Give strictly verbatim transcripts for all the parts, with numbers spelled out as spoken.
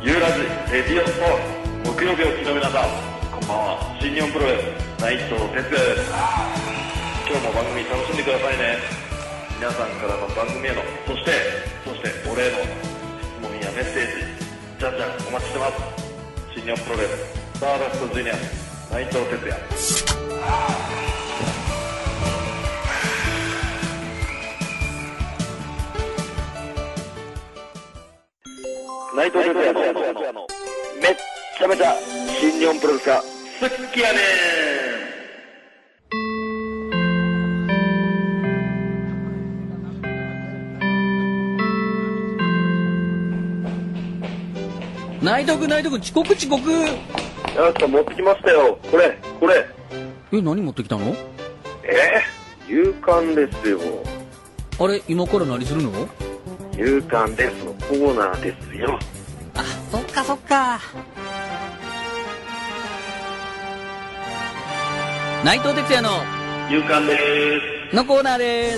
ユーラジレディオスポーツ木曜日を聞きの皆さん、こんばんは。新日本プロレス内藤哲也です。今日も番組楽しんでくださいね。皆さんからの番組への、そしてそしてお礼の質問やメッセージ、じゃんじゃんお待ちしてます。新日本プロレススターダストジュニア内藤哲也。内藤哲也のめっちゃめちゃ新日本プロレスが好きやねー。内藤君内藤君遅刻遅刻。 やった持ってきましたよ。これこれ。 え、何持ってきたの？ えー、勇敢ですよ。 あれ今から何するの？ 勇敢ですのコーナーですよ。 あ、そっかそっか。内藤哲也の勇敢でーすのコーナーです。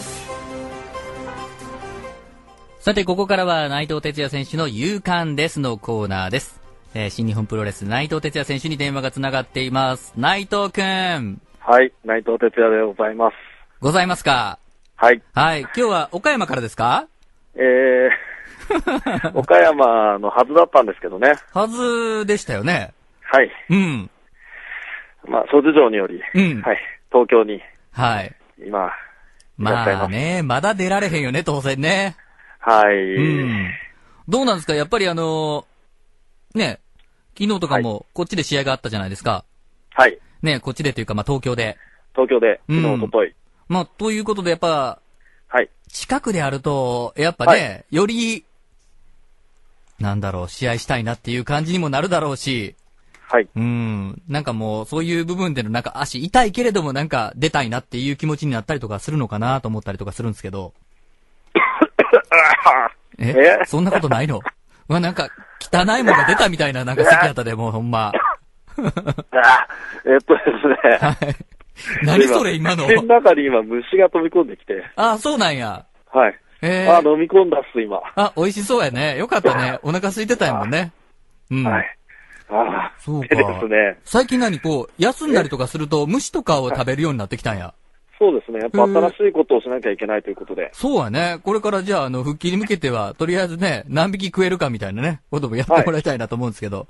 さてここからは内藤哲也選手の勇敢ですのコーナーです。えー、新日本プロレス内藤哲也選手に電話がつながっています。内藤くん。 はい、内藤哲也でございます。 ございますか。 はい。 はい、今日は岡山からですか？ えー、岡山のはずだったんですけどね。 はずでしたよね。 はい。 うん。 まあ、諸事情により、 うん。 はい、東京に、 はい。 今、いらっしゃいます。 まあね、まだ出られへんよね、当然ね。 はい。 うん。どうなんですかやっぱりあのー、ね、昨日とかもこっちで試合があったじゃないですか。 はい。 ね、こっちでというか、まあ東京で。 東京で、昨日、おととい。 まあ、ということでやっぱ、 はい。 近くであると、やっぱね、はい、より、なんだろう、試合したいなっていう感じにもなるだろうし、 はい。 うん。なんかもう、そういう部分でのなんか足痛いけれどもなんか出たいなっていう気持ちになったりとかするのかなと思ったりとかするんですけど。ええそんなことないの？まあ、なんか、汚いもんが出たみたいななんか関方でもうほんま。 あえっとですね。 はい。何それ今の。 口の中に今虫が飛び込んできて。 あ、そうなんや。 はい。 えー、 あ、飲み込んだっす、今。 あ、美味しそうやね。よかったね。お腹空いてたんやもんね。うん。 はい。ああ、 そうか。 ですね。 最近何こう、休んだりとかすると虫とかを食べるようになってきたんや。 そうですね。やっぱ新しいことをしなきゃいけないということで。 そうやね。これからじゃあ、あの、復帰に向けては、とりあえずね、何匹食えるかみたいなね、こともやってもらいたいなと思うんですけど。はい、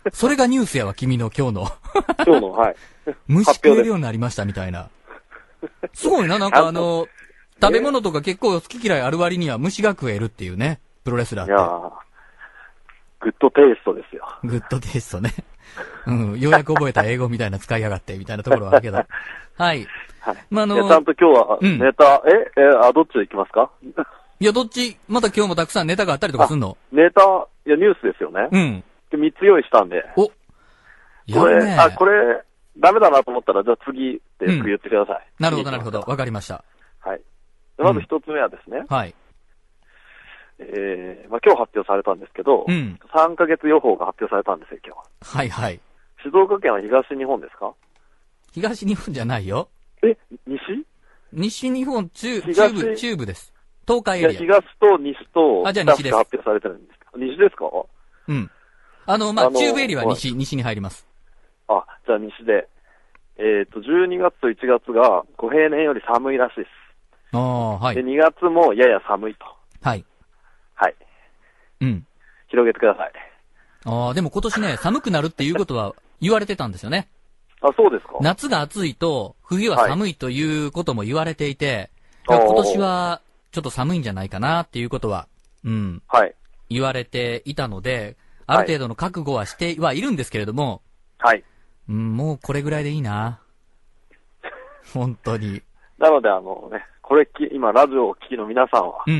それがニュースやわ、君の今日の。 今日の、はい。 虫食えるようになりましたみたいな。すごいな、なんかあの、食べ物とか結構好き嫌いある割には虫が食えるっていうね、プロレスラーって。いやー、 グッドテイストですよ。 グッドテイストね。うん、ようやく覚えた英語みたいな使いやがって、みたいなところはあるけど。はい。 はい。 まあ、あのー、ちゃんと今日はネタ、うん、え、え、あ、どっちで行きますか？ いや、どっち、また今日もたくさんネタがあったりとかすんの？ ネタ、いや、ニュースですよね。 うん。 で、みっつ用意したんで。 おこれ、ね、あ、これ、ダメだなと思ったら、じゃあ次ってすぐ言ってください。 うん、なるほど、なるほど。わかりました。 はい。まず一つ目はですね。 うん、はい。 えー、まあ今日発表されたんですけど、うん、さんかげつ予報が発表されたんですよ、今日は。 はいはい。 静岡県は東日本ですか？ 東日本じゃないよ。 え、西？ 西日本、中、中部、中部です。東海エリア。 いや、東と西と、 あ、じゃあ西です。 発表されてるんですか？西ですか？ うん。あの、まあ、中部エリアは西、西に入ります。 あ、じゃあ西で。えっと、じゅうにがつといちがつが、ご平年より寒いらしいです。 ああ、はい。 で、にがつもやや寒いと。 はい。 はい。 うん。 広げてください。 ああ、でも今年ね、寒くなるっていうことは言われてたんですよね。 あ、そうですか。 夏が暑いと、冬は寒いということも言われていて、はい、今年はちょっと寒いんじゃないかなっていうことは、うん。 はい。 言われていたので、ある程度の覚悟はしてはいるんですけれども、 はい。 うん、もうこれぐらいでいいな。本当に。 なのであのね、これき、今ラジオを聴きの皆さんは、 うん。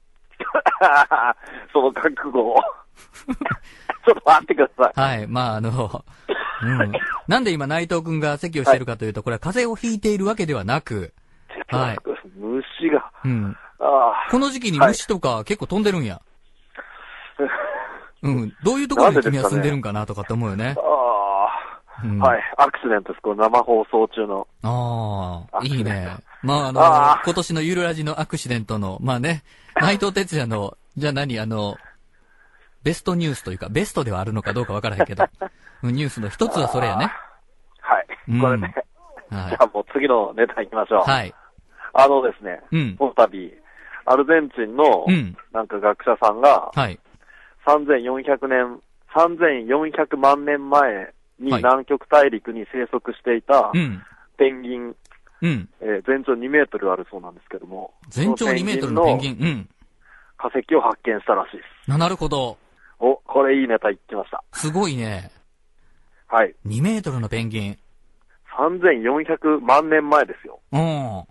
その覚悟を、ちょっと待ってください。 はい、まああの、うん。なんで今内藤くんが咳をしているかというと、これは風邪をひいているわけではなく、 はい。虫が。 うん。 あこの時期に虫とか結構飛んでるんや。はい、うん。どういうところに君は住んでるんかなとかって思うよね。 ああ、うん、はい。アクシデントです。これ生放送中の。 ああ、いいね。まああのあ、今年のゆるラジのアクシデントの、まあね、内藤哲也の、じゃあ何あの、 ベストニュースというか、ベストではあるのかどうかわからへんけど、ニュースの一つはそれやね。 はい。 うん、 これね。 はい、 じゃあもう次のネタ行きましょう。 はい。 あのですね、 うん、 この度、アルゼンチンの、なんか学者さんが、 はい。 さんぜんよんひゃくねん、さんぜんよんひゃくまんねんまえに南極大陸に生息していた、ペンギン、 うん。 えー、全長にメートルあるそうなんですけども。 全長にメートルのペンギン。うん。 化石を発見したらしいです。 な、なるほど。 お、これいいネタ言ってました。 すごいね。 はい。 にメートルのペンギン。 さんぜんよんひゃくまんねんまえですよ。 うん。 はい。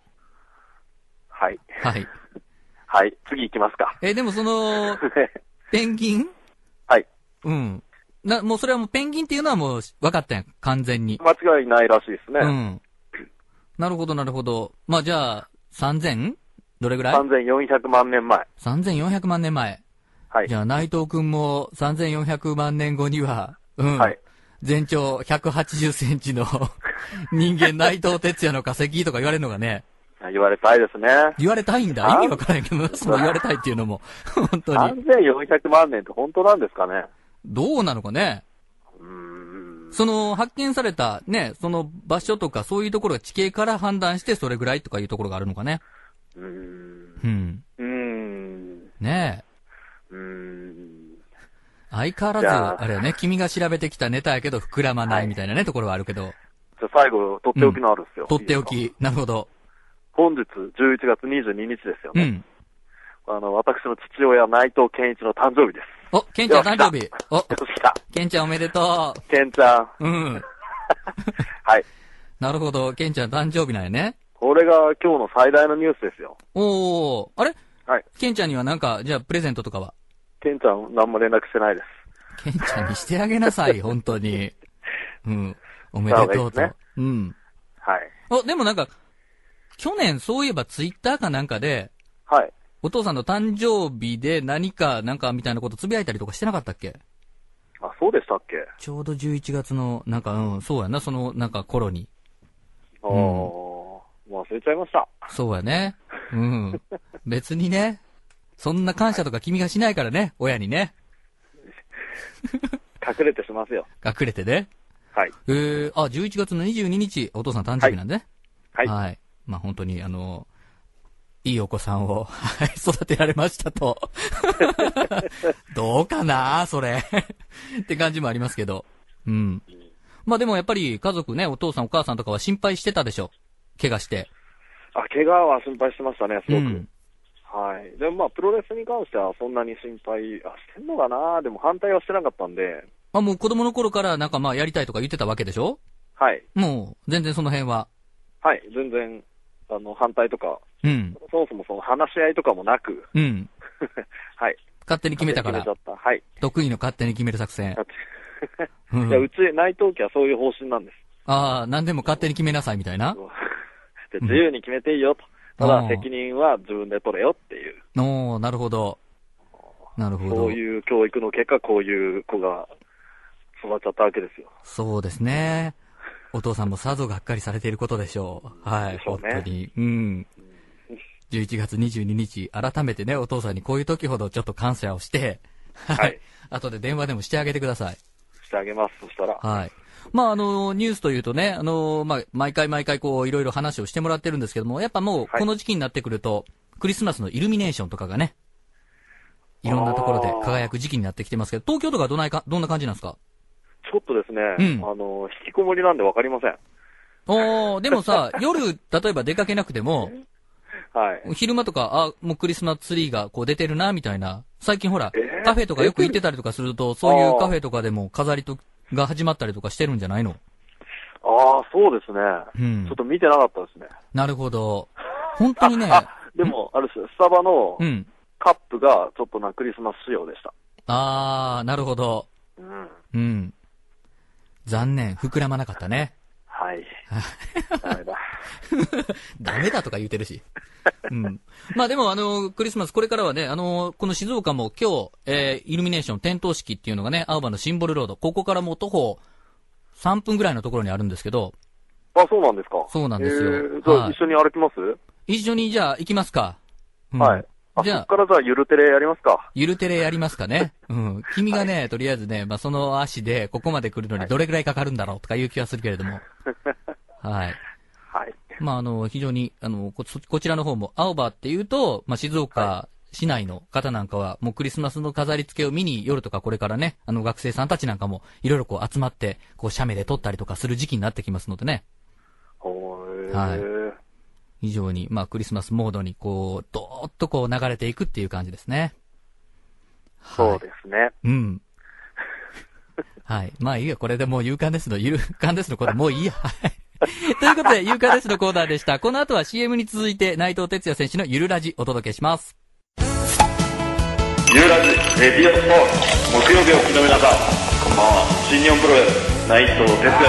はい。 はい。次行きますか。 え、でもその、ペンギンはい。 うん。な、もうそれはもうペンギンっていうのはもう分かったやん。完全に。 間違いないらしいですね。 うん。なるほど、なるほど。まあ、じゃあ、さんぜん? どれぐらい ?さんぜんよんひゃくまんねんまえ。 さんぜんよんひゃくまんねんまえ。はい。じゃあ、内藤くんもさんぜんよんひゃくまんねんごには、うん。はい。全長ひゃくはちじゅっセンチの人間内藤哲也の化石とか言われるのがね。 言われたいですね。 言われたいんだ。意味わからないけど、その言われたいっていうのも、本当に。 さんぜんよんひゃくまんねんって本当なんですかね。 どうなのかね。 うーん。 その、発見された、ね、その場所とかそういうところが地形から判断してそれぐらいとかいうところがあるのかね。 うーん。 うん。 うーん。 ねえ。うーん。 相変わらず、あれはね、君が調べてきたネタやけど膨らまないみたいなね、はい、ところはあるけど。 じゃあ最後、とっておきのあるっすよ。 と、うん、っておき。なるほど。 本日、じゅういちがつにじゅうににちですよね。うん。あの、私の父親、内藤健一の誕生日です。 お、ケンちゃん誕生日。お、 よし来た。 ケンちゃんおめでとう。 ケンちゃん。 うん。 はい。 なるほど、ケンちゃん誕生日なんやね。 これが今日の最大のニュースですよ。 おー、あれはい。 ケンちゃんにはなんか、じゃあプレゼントとかはケンちゃん何も連絡してないです。 ケンちゃんにしてあげなさい、本当に。うん。おめでとうと。いいね、うん。 はい。 お、でもなんか、去年そういえばツイッターかなんかで、 はい。 お父さんの誕生日で何かなんかみたいなことつぶやいたりとかしてなかったっけ？ あ、そうでしたっけ？ ちょうどじゅういちがつの、なんか、うん、そうやな、その、なんか頃に。 ああ、うん、もう忘れちゃいました。 そうやね。うん。別にね、そんな感謝とか君がしないからね、親にね。 隠れてしますよ。 隠れてね。 はい。 えー、あ、じゅういちがつのにじゅうににち、お父さん誕生日なんでね。 はい。 はい。はい、まあ本当に、あの、いいお子さんを、はい、育てられましたと。どうかなそれ。って感じもありますけど。うん。まあでもやっぱり家族ね、お父さんお母さんとかは心配してたでしょ。怪我して。 あ、怪我は心配してましたね、すごく。うん、はい。でもまあプロレスに関してはそんなに心配、あ、してんのかなでも反対はしてなかったんで。 まあもう子供の頃からなんかまあやりたいとか言ってたわけでしょ？ はい。 もう全然その辺は。 はい、全然、あの、反対とか。 うん。 そもそもその話し合いとかもなく。 うん。 はい。 勝手に決めたから。 決めちゃった。はい。 得意の勝手に決める作戦。 うん、いや、うち、内藤家はそういう方針なんです。 ああ、何でも勝手に決めなさいみたいな。 で自由に決めていいよと。ただ、責任は自分で取れよっていう。 おー、なるほど。なるほど。 そういう教育の結果、こういう子が育っちゃったわけですよ。 そうですね。お父さんもさぞがっかりされていることでしょう。はい。でしょうね。本当に。うん。じゅういちがつにじゅうににち、改めてね、お父さんにこういう時ほどちょっと感謝をして、はい。後で電話でもしてあげてください。 してあげます、そしたら。 はい。まあ、あの、ニュースというとね、あの、まあ、毎回毎回こう、いろいろ話をしてもらってるんですけども、やっぱもう、この時期になってくると、はい、クリスマスのイルミネーションとかがね、いろんなところで輝く時期になってきてますけど、東京とかどんなか、どんな感じなんですか？ ちょっとですね、うん、あの、引きこもりなんでわかりません。 おー、でもさ、夜、例えば出かけなくても、 はい。 昼間とか、あ、もうクリスマスツリーがこう出てるな、みたいな。最近ほら、えー、カフェとかよく行ってたりとかすると、そういうカフェとかでも飾りとが始まったりとかしてるんじゃないの？ ああ、そうですね。うん。ちょっと見てなかったですね。 なるほど。本当にね。 あ、でも、ある種、スタバのカップがちょっとなクリスマス仕様でした。 ああ、なるほど。 うん。 うん。残念。膨らまなかったね。 はい。ダメだ。 ダメだとか言うてるし。うん。まあでもあの、クリスマスこれからはね、あの、この静岡も今日、えー、イルミネーション点灯式っていうのがね、青葉のシンボルロード、ここからもう徒歩さんぷんぐらいのところにあるんですけど。 あ、そうなんですか。 そうなんですよ。えー、じゃあ、はい、一緒に歩きます？ 一緒にじゃあ行きますか。 うん、はい。 あ、じゃあ、そっからじゃあ、ゆるテレやりますか。 ゆるテレやりますかね。うん。君がね、はい、とりあえずね、まあ、その足で、ここまで来るのにどれくらいかかるんだろうとかいう気はするけれども。はい。はい。まあ、あの、非常に、あの、こ、こちらの方も、青葉っていうと、まあ、静岡市内の方なんかは、もうクリスマスの飾り付けを見に夜とかこれからね、あの、学生さんたちなんかも、いろいろこう集まって、こう、写メで撮ったりとかする時期になってきますのでね。はい。非常に、まあ、クリスマスモードに、こう、どーっとこう流れていくっていう感じですね。 そうですね。 うん。はい。まあいいや、これでもう勇敢ですの、勇敢ですのコーナー、もういいや。はい。ということで、勇敢ですのコーナーでした。この後は シーエム に続いて、内藤哲也選手のゆるラジお届けします。 ゆるラジ、レディオスポーツ、木曜日をお聞きの皆さん、こんばんは。新日本プロレス、内藤哲也です。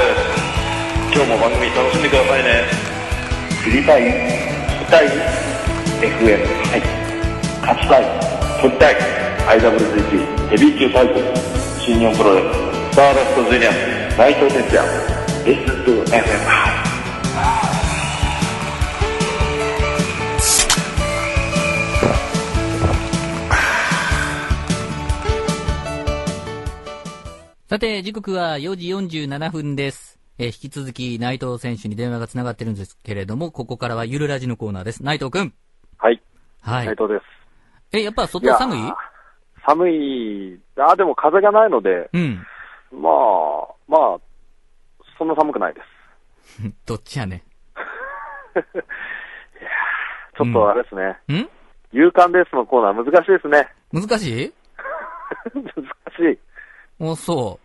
今日も番組楽しんでくださいね。知りたい、聞きたい エフエム、はい、勝ちたい、取りたい アイダブリュージーティー ヘビー級タイトル、新日本プロレススターダストジュニア内藤哲也 Listen to エフエム。 さて時刻はよじよんじゅうななふんです。えー、引き続き内藤選手に電話がつながってるんですけれども、ここからはゆるラジのコーナーです。内藤くん。 はい。 はい。 内藤です。 え、やっぱ外寒い？い寒い。あ、でも風がないので、 うん。 まあ、まあ、そんな寒くないです。 どっちやねん。いやちょっとあれですね。 うん？ 勇敢レースのコーナー難しいですね。 難しい？ 難しい。 お、そう。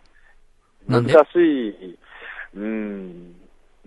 なんで？ 難しい。うーん。うん。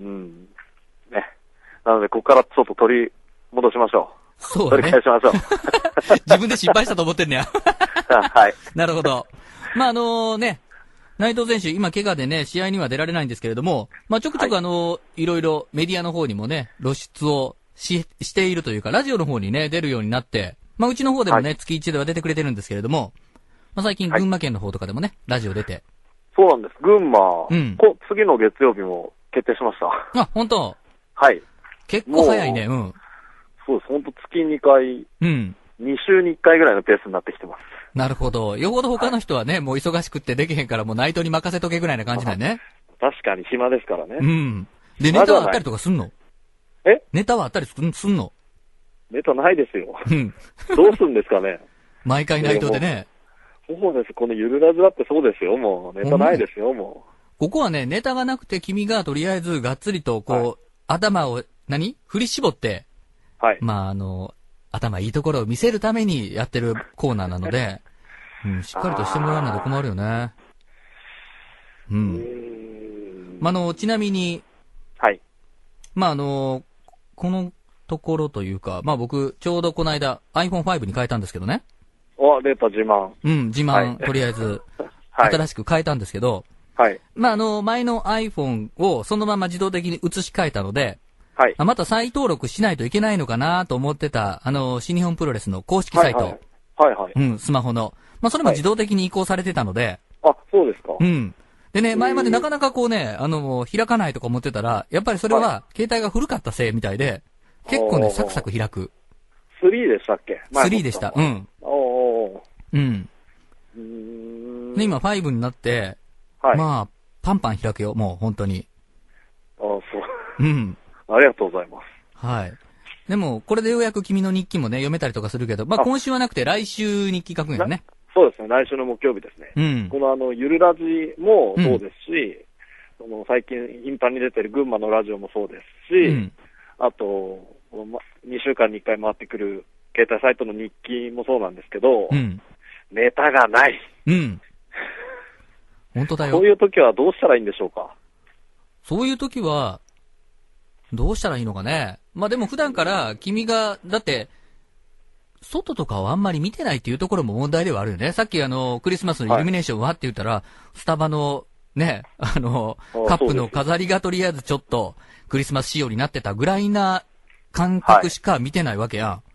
ね。なので、ここからちょっと取り戻しましょう。 そうだね。 取り返しましょう。 自分で失敗したと思ってんねや。 はい。 なるほど。まあ、あのね、内藤選手、今、怪我でね、試合には出られないんですけれども、まあ、ちょくちょくあの、はい、いろいろメディアの方にもね、露出をし、しているというか、ラジオの方にね、出るようになって、まあ、うちの方でもね、はい、月いちでは出てくれてるんですけれども、まあ、最近、群馬県の方とかでもね、ラジオ出て。 そうなんです。群馬、 うん、 こ次の月曜日も決定しました。 あ、本当？ はい。 結構早いね、うん。 そうです。本当月にかい、 うん。 に週にいっかいぐらいのペースになってきてます。 なるほど。よほど他の人はね、はい、もう忙しくってできへんからもう内藤に任せとけぐらいな感じだよね。 確かに暇ですからね。 うん。で、ネタはあったりとかすんの？ え？ ネタはあったりすん、すんの？ ネタないですよ。 うん。 どうすんですかね。 毎回内藤でね。 そうです。このゆるラジだってそうですよ。もうネタないですよ、もう。 ここはね、ネタがなくて君がとりあえずがっつりとこう、はい、頭を、何？振り絞って、 はい。 まあ、あの、頭いいところを見せるためにやってるコーナーなので、うん、しっかりとしてもらわないと困るよね。うん。うーんまあ、あの、ちなみに、 はい。 まあ、あの、このところというか、まあ僕、ちょうどこの間 アイフォンファイブ に変えたんですけどね。 お、出た自慢。 うん、自慢、はい、とりあえず、新しく変えたんですけど、 はい。 まあ、あの、前の iPhone をそのまま自動的に移し替えたので、 はい。 また再登録しないといけないのかなと思ってた、あの、新日本プロレスの公式サイト。はい、 はい、はい。 うん、スマホの。まあ、それも自動的に移行されてたので。 はい、あ、そうですか。 うん。でね、前までなかなかこうね、あの、開かないとか思ってたら、やっぱりそれは、携帯が古かったせいみたいで、結構ね、サクサク開く。 スリーでしたっけ？ スリーでした。うん。 おー。 うん。うーんで、今ファイブになって、 はい。 まあ、パンパン開くよ、もう本当に。 ああ、そう。 うん。 ありがとうございます。 はい。でも、これでようやく君の日記もね、読めたりとかするけど、まあ今週はなくて来週日記書くんよね。 そうですね、来週の木曜日ですね。 うん。 このあの、ゆるラジもそうですし、うん、その最近頻繁に出てる群馬のラジオもそうですし、うん、あと、にしゅうかんにいっかい回ってくる携帯サイトの日記もそうなんですけど、 うん、 ネタがない。 うん。本当だよ。 そういう時はどうしたらいいんでしょうか？ そういう時は、どうしたらいいのかね。まあでも普段から君が、だって、外とかをあんまり見てないっていうところも問題ではあるよね。さっきあの、クリスマスのイルミネーションはって言ったら、はい、スタバのね、あの、カップの飾りがとりあえずちょっとクリスマス仕様になってたぐらいな感覚しか見てないわけやん。はい、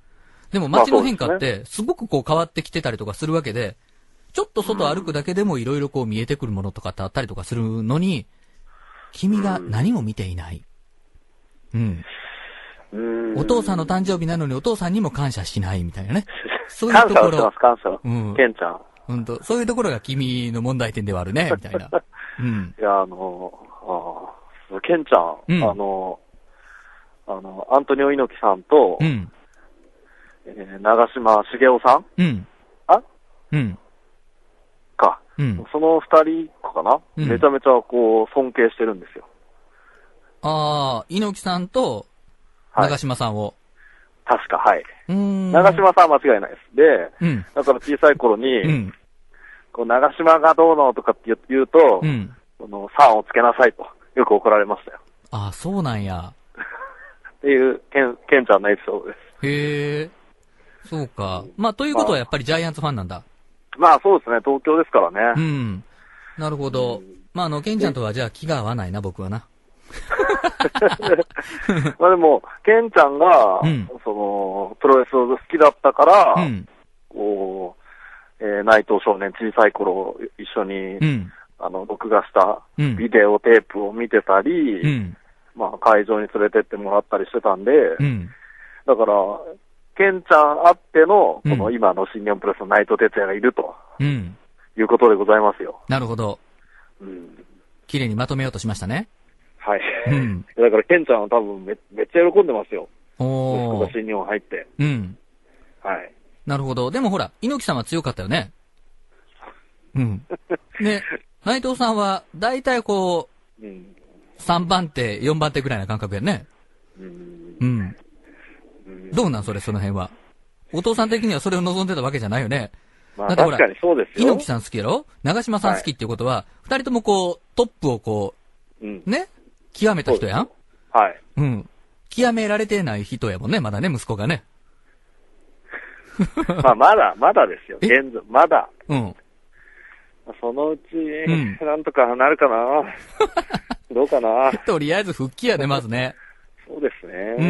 でも街の変化ってすごくこう変わってきてたりとかするわけで、ちょっと外歩くだけでもいろいろこう見えてくるものとかってあったりとかするのに、君が何も見ていない。うん。 お父さんの誕生日なのにお父さんにも感謝しないみたいなね。そういうところ。 感謝をしてます、感謝を。 うん。 ケンちゃん。 ほんと、そういうところが君の問題点ではあるね、みたいな。うん。 いや、あの、あケンちゃん、うん、あの、あの、アントニオ猪木さんと、うん、えー、長嶋茂雄さん、 うん、 あうん。 か。うん、その二人かな、うん、めちゃめちゃこう、尊敬してるんですよ。 ああ、猪木さんと、長嶋さんを。 はい、確か、はい。長嶋さんは間違いないです。で、うん、だから小さい頃に、うん、こう長嶋がどうのとかって言うと、うん、そのさんをつけなさいと、よく怒られましたよ。 ああ、そうなんや。 っていう、ケン、ケンちゃんのエピソードです。 へえ。そうか。まあ、ということはやっぱりジャイアンツファンなんだ。 まあ、そうですね。東京ですからね。 うん。なるほど。うん、まあ、あの、ケンちゃんとはじゃあ気が合わないな、僕はな。 まあでも、ケンちゃんが、うん、その、プロレスを好きだったから、うん、こう、えー、内藤少年小さい頃一緒に、うん、あの、録画したビデオテープを見てたり、うん、まあ会場に連れてってもらったりしてたんで、うん、だから、ケンちゃんあっての、この今の新日本プロレスの内藤哲也がいると、うん、いうことでございますよ。 なるほど。うん。綺麗にまとめようとしましたね。 はい。うん、だから、ケンちゃんは多分め、めっちゃ喜んでますよ。おー。息子が新日本入って。うん。はい。 なるほど。でもほら、猪木さんは強かったよね。うん。ね、内藤さんは、だいたいこう、うん、さんばん手、よんばん手ぐらいな感覚やね。うん。うん。うん、どうなんそれ、その辺は。お父さん的にはそれを望んでたわけじゃないよね。 まあ、確かにそうですよ。 猪木さん好きやろ長嶋さん好きっていうことは、二、はい、人ともこう、トップをこう、うん、ね極めた人やんはい。 うん。極められてない人やもんね、まだね、息子がね。 まあ、まだ、まだですよ。現在、まだ。 うん。 そのうち、うん、なんとかなるかなどうかなとりあえず復帰やね、まずね。 そうですね。 うん。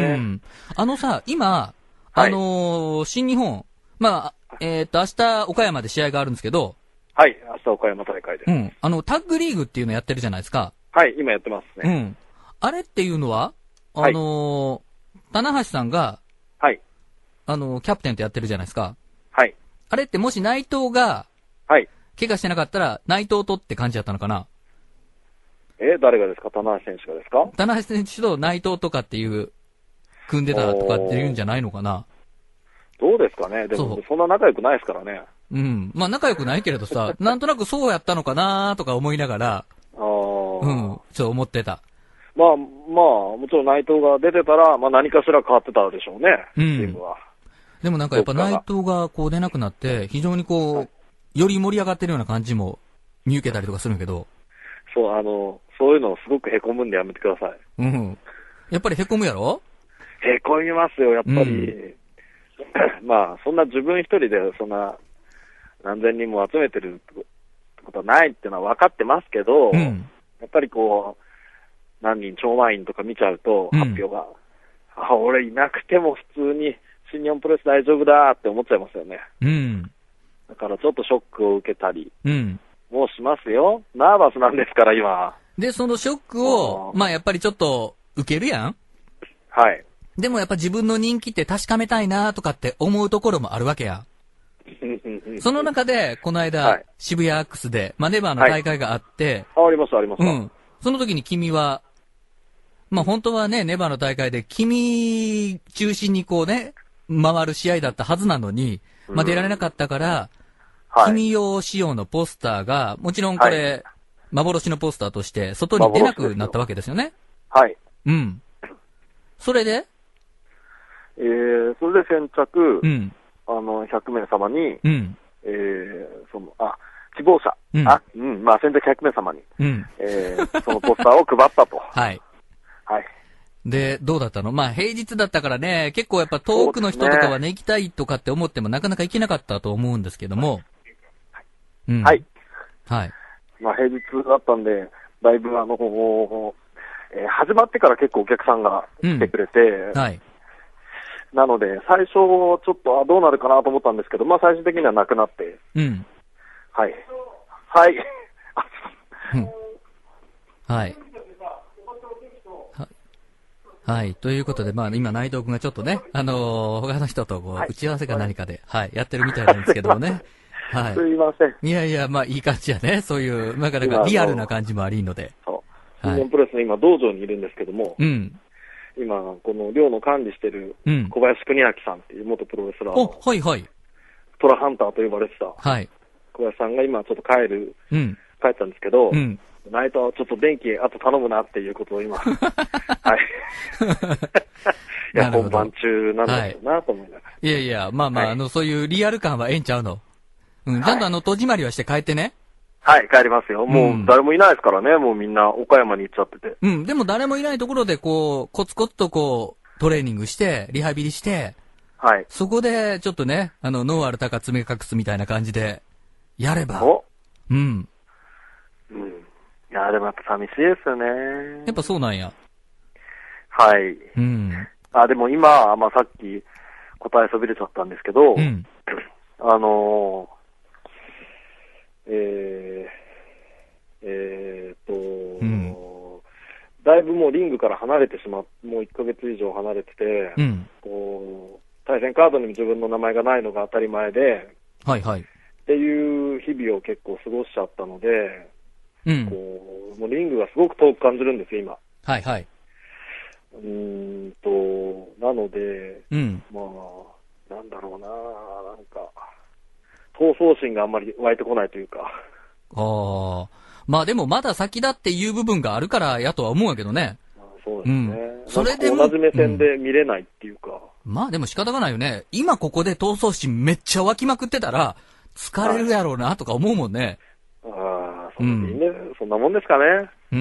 あのさ、今、あのーはい、新日本、まあ、えっと、明日、岡山で試合があるんですけど。 はい、明日岡山大会です。 うん。あの、タッグリーグっていうのやってるじゃないですか。 はい、今やってますね。 うん。あれっていうのは、あのー、棚橋さんが、 はい。 あのー、キャプテンとやってるじゃないですか。 はい。 あれってもし内藤が、 はい。 怪我してなかったら、内藤とって感じだったのかな？ え、誰がですか？棚橋選手がですか？ 棚橋選手と内藤とかっていう、組んでたとかっていうんじゃないのかな？ どうですかね。でも、そんな仲良くないですからね。 うん。まあ仲良くないけれどさ、なんとなくそうやったのかなとか思いながら、ああ。うん。ちょっと思ってた。 まあ、まあ、もちろん内藤が出てたら、まあ何かしら変わってたでしょうね。うん。チームは。 でもなんかやっぱ内藤がこう出なくなって、非常にこう、はい、より盛り上がってるような感じも見受けたりとかするんけど。 そう、あの、そういうのすごく凹むんでやめてください。 うん。やっぱり凹むやろ？ 凹みますよ、やっぱり。うんまあ、そんな自分一人で、そんな、何千人も集めてるってことはないっていうのは分かってますけど、うん、やっぱりこう、何人超満員とか見ちゃうと、発表が、うん、あ、俺いなくても普通に新日本プロレス大丈夫だって思っちゃいますよね。 うん。 だからちょっとショックを受けたり、うん。もうしますよ。ナーバスなんですから、今。 で、そのショックを、まあやっぱりちょっと受けるやん？ はい。 でもやっぱ自分の人気って確かめたいなとかって思うところもあるわけや。その中で、この間、はい、渋谷アックスで、まあ、ネバーの大会があって、 はい、あります、あります。 うん。その時に君は、まあ、本当はね、ネバーの大会で、君中心にこうね、回る試合だったはずなのに、まあ、出られなかったから、はい、君用仕様のポスターが、もちろんこれ、はい、幻のポスターとして、外に出なくなったわけですよね。 はい。 うん。それでえー、それで先着、うん、あの、ひゃくめい様に、うん、えー、その、あ、希望者、うん、あ、うん、まあ、先着ひゃくめい様に、うん、えー、そのポスターを配ったと。 はい。 はい。 で、どうだったの？まあ、平日だったからね、結構やっぱ遠くの人とかはね、行きたいとかって思ってもなかなか行けなかったと思うんですけども。 うん、はい。 はい。 まあ、平日だったんで、だいぶあの、えー、始まってから結構お客さんが来てくれて、 うん、はい。 なので、最初、ちょっと、あ、どうなるかなと思ったんですけど、まあ、最終的にはなくなって。 うん。 はい。はい。 うん。はい。は、 はい。ということで、まあ、今、内藤くんがちょっとね、あのー、他の人とこう、 はい打ち合わせか何かで、はい、やってるみたいなんですけどもね。はい。 すいません。 いやいや、まあ、いい感じやね。そういう、なかなかリアルな感じもありので。 そう。 はい新日本プロレスの今、道場にいるんですけども、 うん。 今、この寮の管理してるうん。 小林邦明さんっていう元プロレスラーお、 のはいはい。 トラハンターと呼ばれてたはい。 小林さんが今ちょっと帰る、 うん。 帰ったんですけど、 うん。 ナイトちょっと電気あと頼むなっていうことを今、はい。いや、 なるほど本番中なんだろうなと思いながら。 いやいや、まあまあ、 はいあの、そういうリアル感はええんちゃうの。うん。 はいちゃんとあの、戸締まりはして帰ってね。 はい、帰りますよ。もうんう誰もいないですからね、もうみんな岡山に行っちゃってて。 うん。でも誰もいないところで、こう、コツコツとこう、トレーニングして、リハビリして、 はい。 そこで、ちょっとね、あの、脳ある高爪隠すみたいな感じで、やれば。 おうん。 うん。いや、でもやっぱ寂しいですよね。 やっぱそうなんや。 はい。 うん。 あ、でも今、まあさっき答えそびれちゃったんですけど、 うん。 あのー、えー、えーと、 んだいぶもうリングから離れてしまっ、もういっかげつ以上離れてて、 うん。 こう、対戦カードにも自分の名前がないのが当たり前で、 はいはい。 っていう日々を結構過ごしちゃったので、 うん。 こう、もうリングがすごく遠く感じるんですよ、今。 はいはい。 うーんと、なので、 うん。 まあ、なんだろうな、なんか、闘争心があんまり湧いてこないというか。 ああ。まあでもまだ先だっていう部分があるからやとは思うわけどね。 まあそうですね。 うんそれでもなんか同じ目線で見れないっていうか。 まあでも仕方がないよね。今ここで闘争心めっちゃ湧きまくってたら、疲れるやろうなとか思うもんね。 ああ、そんな、ねうん、そんなもんですかね。 うん。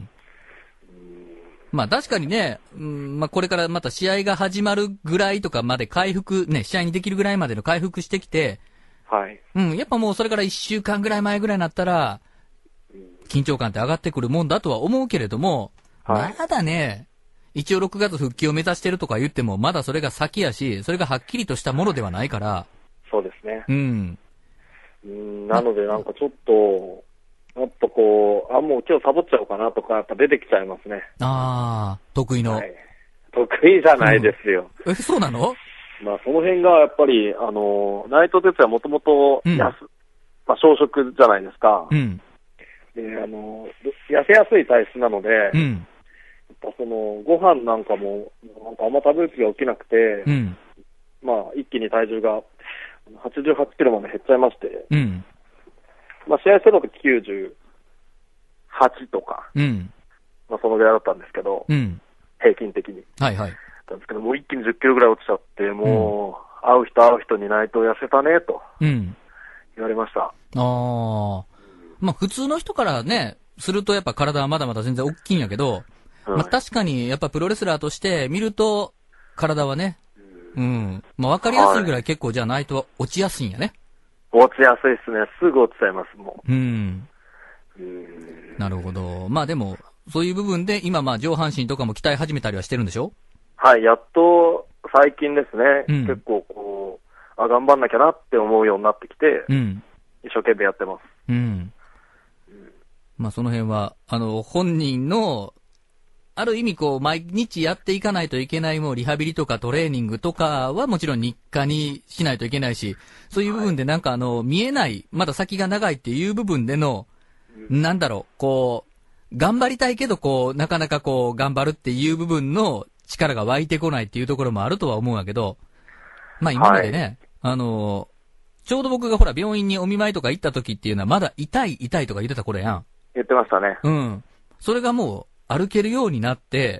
まあ確かにね、うん、まあこれからまた試合が始まるぐらいとかまで回復、ね、試合にできるぐらいまでの回復してきて、 はい。 うん、やっぱもうそれからいっしゅうかんぐらい前ぐらいになったら、緊張感って上がってくるもんだとは思うけれども、 はい、 まだね、一応ろくがつ復帰を目指してるとか言っても、まだそれが先やし、それがはっきりとしたものではないから。 そうですね。 うん。 うん、なのでなんかちょっと、もっとこう、あ、もう今日サボっちゃおうかなとか、やっぱ出てきちゃいますね。 ああ、得意の、はい。 得意じゃないですよ。 うん、え、そうなの？ まあその辺がやっぱり、あの、内藤哲也もともと、まあ小食じゃないですか。 うん。 で、あの、痩せやすい体質なので、 うん。 やっぱその、ご飯なんかも、なんかあんま食べる気が起きなくて、 うん。 まあ一気に体重がはちじゅうはちキロまで減っちゃいまして、 うん。 まあ試合してるのってきゅうじゅうはちとか、 うん。 まあそのぐらいだったんですけど、 うん。 平均的に。 はいはい。 なんですけど、もう一気にじゅっキロぐらい落ちちゃって、もう、うん、会う人会う人に内藤痩せたね、と。うん。言われました。ああ。まあ普通の人からね、するとやっぱ体はまだまだ全然大きいんやけど、うん、まあ確かにやっぱプロレスラーとして見ると、体はね、うん。うん、まあわかりやすいぐらい結構じゃないと落ちやすいんやね。 落ちやすいですね。すぐ落ちちゃいます、もう。うん。 うんなるほど。まあでも、そういう部分で今まあ上半身とかも鍛え始めたりはしてるんでしょ？ はい、やっと最近ですね、うん、結構こう、あ、頑張んなきゃなって思うようになってきて、うん、一生懸命やってます。うん。うん、 まあその辺は、あの、本人の、ある意味こう、毎日やっていかないといけないもうリハビリとかトレーニングとかはもちろん日課にしないといけないし、そういう部分でなんかあの、見えない、まだ先が長いっていう部分での、うん、なんだろう、こう、頑張りたいけどこう、なかなかこう、頑張るっていう部分の力が湧いてこないっていうところもあるとは思うんだけど、まあ今までね、はい、あの、ちょうど僕がほら病院にお見舞いとか行った時っていうのはまだ痛い痛いとか言ってた頃やん。 言ってましたね。 うん。それがもう歩けるようになって、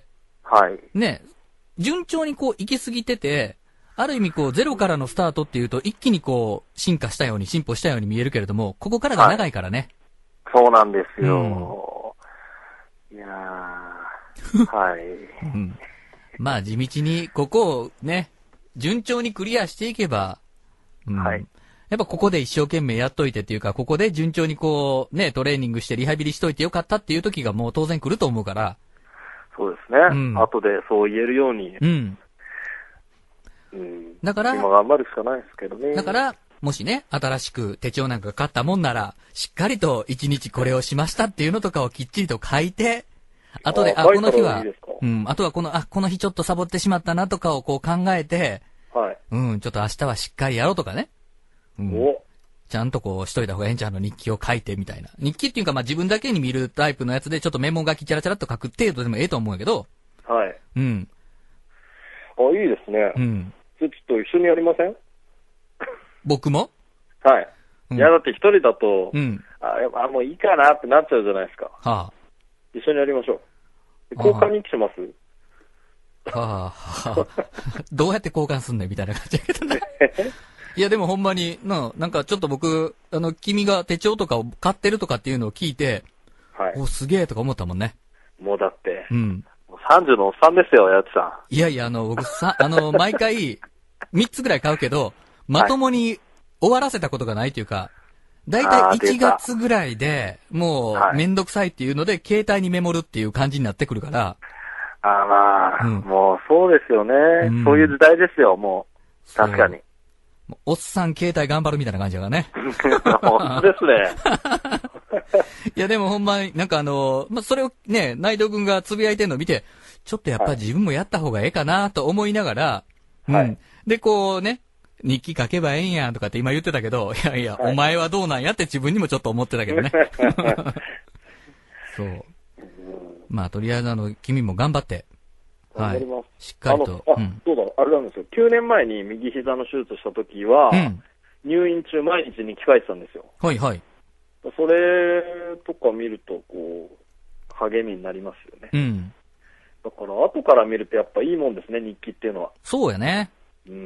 はい。 ね、順調にこう行き過ぎてて、ある意味こうゼロからのスタートっていうと一気にこう進化したように進歩したように見えるけれども、ここからが長いからね。 はい、そうなんですよ。うん、いやー、はい、 うん。まあ地道にここをね、順調にクリアしていけば、うん、はい。やっぱここで一生懸命やっといてっていうか、ここで順調にこう、ね、トレーニングしてリハビリしといてよかったっていう時がもう当然来ると思うから。 そうですね。うん、後でそう言えるように。うん。うん。だから、今頑張るしかないですけどね。 だから、もしね、新しく手帳なんか買ったもんなら、しっかりと一日これをしましたっていうのとかをきっちりと書いて、後で、あ、この日は、 うん。あとはこの、あ、この日ちょっとサボってしまったなとかをこう考えて、 はい。 うん、ちょっと明日はしっかりやろうとかね。うん。 おちゃんとこうしといた方がええんちゃうの日記を書いてみたいな。日記っていうかまあ自分だけに見るタイプのやつでちょっとメモ書きチャラチャラっと書く程度でもええと思うんやけど。 はい。 うん。 あ、いいですね。 うん。 ちょっと一緒にやりません？ 僕も？ はい。 うん、 いや、だって一人だと、 うん。 あ、あ、もういいかなってなっちゃうじゃないですか。 はあ。 一緒にやりましょう。交換日記します？ はあ、はあ。どうやって交換すんねんみたいな感じだけどね。いや、でもほんまに、な、なんかちょっと僕、あの、君が手帳とかを買ってるとかっていうのを聞いて、 はい。 お、すげえとか思ったもんね。 もうだって、 うん。 さんじゅうのおっさんですよ、やつさん。いやいや、あの、僕さ、あの、毎回、みっつぐらい買うけど、まともに終わらせたことがないというか、だいたいいちがつぐらいで、もう、めんどくさいっていうので、携帯にメモるっていう感じになってくるから。 ああ、まあ、 うん、 もうそうですよね、うん。そういう時代ですよ、もう。確かに。 おっさん携帯頑張るみたいな感じだからね。 本当ですね。 いやでもほんまに、なんかあの、まあ、それをね、内藤君がつぶやいてるのを見て、ちょっとやっぱ自分もやった方がええかなと思いながら、はい、うん。で、こうね、日記書けばええんやとかって今言ってたけど、いやいや、はい、お前はどうなんやって自分にもちょっと思ってたけどね。そう。まあとりあえずあの、君も頑張って。はい。しっかりと。 あ、うん、そうだ、あれなんですよ。きゅうねんまえに右膝の手術した時は、うん、入院中毎日日記書いてたんですよ。 はいはい。 それとか見ると、こう、励みになりますよね。 うん。 だから、後から見るとやっぱいいもんですね、日記っていうのは。 そうやね。 うん。 うん。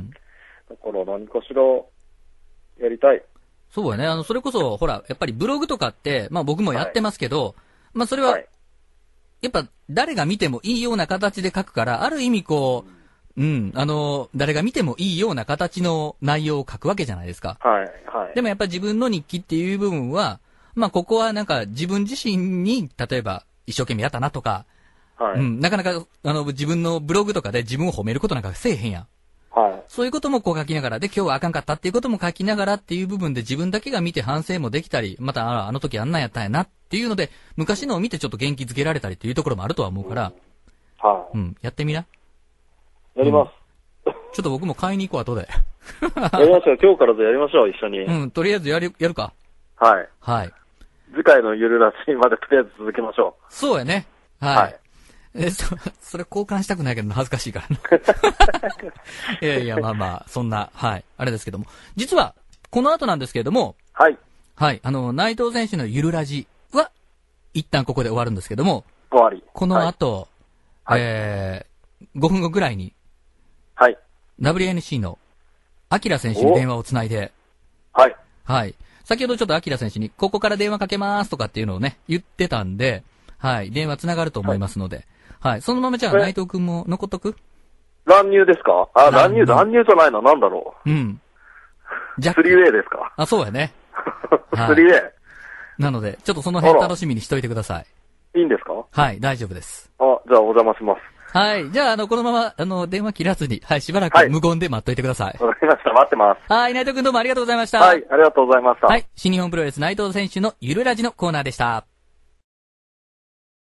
だから何かしら、やりたい。 そうやね。あの、それこそ、ほら、やっぱりブログとかって、まあ僕もやってますけど、はい、まあそれは、はい、やっぱ誰が見てもいいような形で書くから、ある意味こう、うん、あの、誰が見てもいいような形の内容を書くわけじゃないですか。 はい、はい。 でもやっぱ自分の日記っていう部分は、まあここはなんか自分自身に、例えば一生懸命やったなとか、はい、うん、なかなか、あの、自分のブログとかで自分を褒めることなんかせえへんやん。 はい。 そういうこともこう書きながら、で、今日はあかんかったっていうことも書きながらっていう部分で自分だけが見て反省もできたり、また、あ, あの時あんなんやったんやなっていうので、昔のを見てちょっと元気づけられたりっていうところもあるとは思うから、 うん、はい。 うん、やってみな。 やります。 うん、ちょっと僕も買いに行こう、後で。 やりましょう。今日からでやりましょう、一緒に。 うん、とりあえずやる、やるか。 はい。 はい。 次回のゆるらしまでとりあえず続けましょう。そうやね。はい。はい、え、そ、それ交換したくないけど恥ずかしいからな。いやいや、まあまあ、そんな、はい、あれですけども。実は、この後なんですけれども、 はい。 はい、あの、内藤選手のゆるラジは、一旦ここで終わるんですけども、 終わり。 この後、はい、えー、ごふんごぐらいに、 はい。 ダブリューエヌシー の、アキラ選手に電話をつないで、 はい。 はい。先ほどちょっとアキラ選手に、ここから電話かけますとかっていうのをね、言ってたんで、はい、電話つながると思いますので、はいはい。そのままじゃあ、内藤くんも残っとく？ 乱入ですか？あ、乱入、乱入じゃないのなんだろう。うん。 じゃスリーウェイですか？ あ、そうやね。 スリーウェイ。 なので、ちょっとその辺楽しみにしといてください。 いいんですか？ はい、大丈夫です。 あ、じゃあお邪魔します。 はい。じゃあ、あの、このまま、あの、電話切らずに、はい、しばらく無言で待っといてください。 わ、はい、かりました。待ってます。 はい、内藤くんどうもありがとうございました。 はい、ありがとうございました。 はい、新日本プロレス内藤選手のゆるラジのコーナーでした。